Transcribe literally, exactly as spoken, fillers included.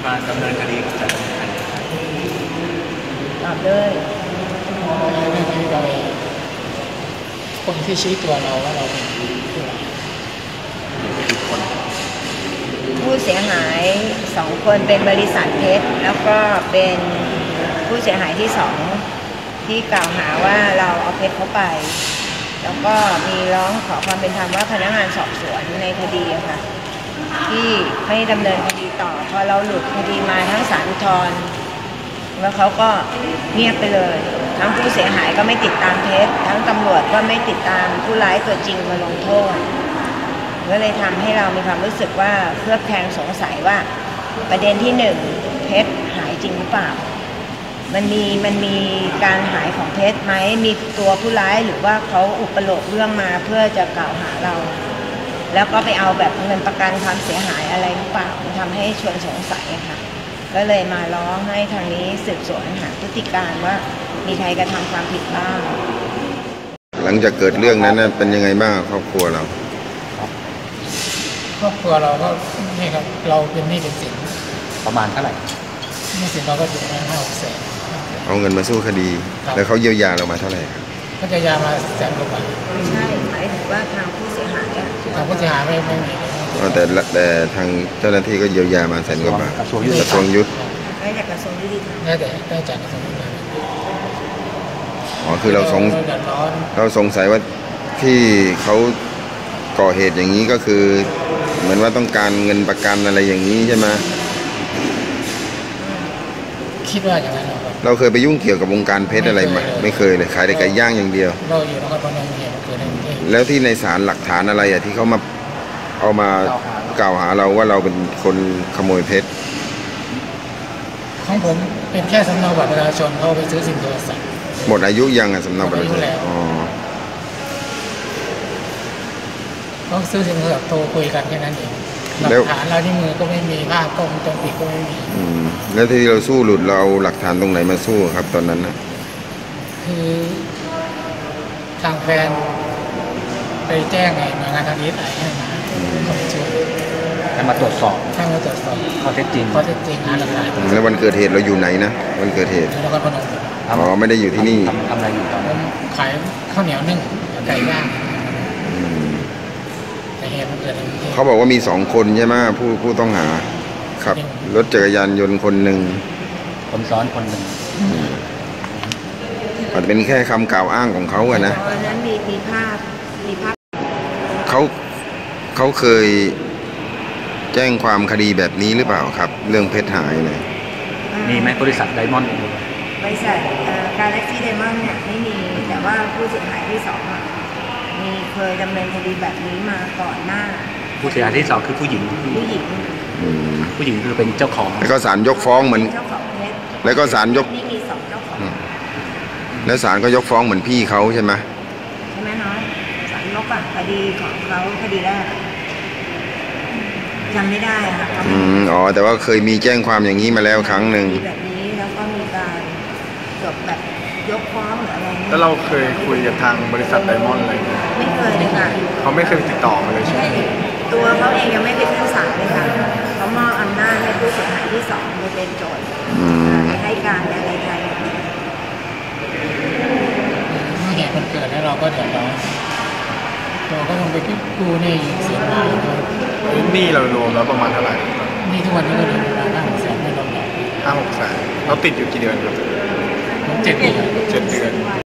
มาดำเนินคดีกับจับใครตอบเลยเรื่องนี้เราคนที่ชี้ตัวเราว่าเราเป็นผู้ผู้เสียหายสองคนเป็นบริษัทเพชรแล้วก็เป็นผู้เสียหายที่สองที่กล่าวหาว่าเราเอาเพชรเขาไปแล้วก็มีร้องขอความเป็นธรรมว่าพนักงานสอบสวนในคดีค่ะที่ไม่ดำเนินคดีต่อพอเราหลุดคดีมาทั้งศาลอุทธรณ์แล้วเขาก็เงียบไปเลยทั้งผู้เสียหายก็ไม่ติดตามเพชรทั้งตำรวจก็ไม่ติดตามผู้ร้ายตัวจริงมาลงโทษก็เลยทำให้เรามีความรู้สึกว่าเคลือบแคลงสงสัยว่าประเด็นที่หนึ่งเพชรหายจริงหรือเปล่ามันมีมันมีการหายของเพชรไหมมีตัวผู้ร้ายหรือว่าเขาอุปโลกเรื่องมาเพื่อจะกล่าวหาเราแล้วก็ไปเอาแบบเงินประกันความเสียหายอะไรหรือเปล่ามันทำให้ชวนสงสัยค่ะก็เลยมาร้องให้ทางนี้สืบสวนหาพฤติการว่ามีใครกระทำความผิดบ้างหลังจากเกิดเรื่องนั้นเป็นยังไงบ้างครอบครัวเราครอบครัวเราก็นี่ครับเราเป็นหนี้เป็นสินประมาณเท่าไหร่หนี้สินเราก็อยู่ประมาณห้าหกแสนเอาเงินมาสู้คดีแล้วเขาเยียวยาเรามาเท่าไหร่ครับเขาจะยามาแสนกว่าบาทใช่หมายถึงว่าทางผู้เสียหายทางผู้เสียหายไม่ไม่มีแต่แต่ทางเจ้าหน้าที่ก็เยียวยามาแสนกว่าบาทกระทรวงยุติได้จากกระทรวงยุติธรรมได้แต่ได้จากกระทรวงยุติธรรมอ๋อคือเราสงเราสงสัยว่าที่เขาก่อเหตุอย่างนี้ก็คือเหมือนว่าต้องการเงินประกันอะไรอย่างนี้ใช่ไหมคิดว่าอย่างนั้นเราเคยไปยุ่งเกี่ยวกับวงการเพชรอะไรไหมไม่เคยเลยขายแต่ไก่ย่างอย่างเดียวเราอยู่นครพนมเนี่ยเกิดในกรุงเทพแล้วที่ในศาลหลักฐานอะไรอะที่เขามาเอามากล่าวหาเราว่าเราเป็นคนขโมยเพชรของผมเป็นแค่สำเนาบัตรประชาชนเขาไปซื้อสินโทรศัพท์หมดอายุยังอะสำเนาบัตรประชาชนอ๋อเขาซื้อสินโทรศัพท์โทรคุยกันแค่นั้นเองหลักฐานเราที่มือก็ไม่มีภาพกล้องวงจรปิดก็ไม่มีแล้วที่เราสู้หลุดเราเอาหลักฐานตรงไหนมาสู้ครับตอนนั้นนะคือทางแฟนไปแจ้งไงหน่วยงานทางนี้ให้มาเขาช่วยให้มาตรวจสอบให้มาตรวจสอบข้อเท็จจริงข้อเท็จจริงหาหลักฐานแล้ววันเกิดเหตุเราอยู่ไหนนะวันเกิดเหตุนครพนมอ๋อไม่ได้อยู่ที่นี่ทำอะไรอยู่ตอนนั้นขายข้าวเหนียวนึ่งไก่ย่างแต่เหตุมันเกิดเขาบอกว่ามีสองคนใช่ไหมผู้ผู้ต้องหาขับรถจักรยานยนต์คนหนึ่งคนซ้อนคนหนึ่งอาจจะเป็นแค่คำกล่าวอ้างของเขาอะนะวันนั้นมีมีภาพมีภาพเขาเขาเคยแจ้งความคดีแบบนี้หรือเปล่าครับเรื่องเพชรหายเลยมีไหมบริษัทไดมอนด์บริษัทกาแล็กซี่ไดมอนด์เนี่ยไม่มีแต่ว่าผู้เสียหายที่สองมีเคยดำเนินคดีแบบนี้มาก่อนหน้าผู้เสียหายที่สองคือผู้หญิงผู้หญิงผู้หญิงคือเป็นเจ้าของแล้วก็ศาลยกฟ้องเหมือนแล้วก็ศาลยกนี่มีสองเจ้าของแล้วศาลก็ยกฟ้องเหมือนพี่เขาใช่ไหมใช่ไหมน้อยศาลยกอ่ะคดีของเขาคดีแรกจำไม่ได้ค่ะอืมอ๋อแต่ว่าเคยมีแจ้งความอย่างนี้มาแล้วครั้งหนึ่งแบบนี้แล้วก็มีการจบแบบยกฟ้องหรืออะไรแล้วเราเคยคุยกับทางบริษัทไดมอนด์อะไรไหมไม่เคยเลยค่ะเขาไม่เคยติดต่อมาเลยใช่ไหมตัวเขาเองยังไม่ไปขึ้นศาลเลยค่ะเขามอบอำนาจให้ผู้เสียหายที่สองไปเป็นโจทย์ให้การอะไรใดเมื่อเหตุมันเกิดแล้วเราก็เดือดร้อนเราก็ต้องไปกู้หนี้เสียหายหนี้เรารวมแล้วประมาณเท่าไหร่หนี้ทุกวันนี้ก็เหลือประมาณห้าหกแสนไม่รวมดอกห้าหกแสนเราติดอยู่กี่เดือนครับเจ็ดเดือนเจ็ดเดือน